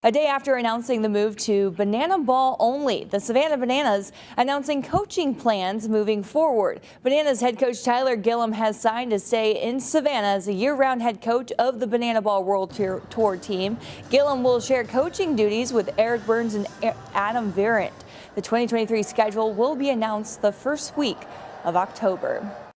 A day after announcing the move to banana ball only, the Savannah Bananas announcing coaching plans moving forward. Bananas head coach Tyler Gillum has signed to stay in Savannah as a year-round head coach of the Banana Ball World Tour team. Gillum will share coaching duties with Eric Burns and Adam Virant. The 2023 schedule will be announced the first week of October.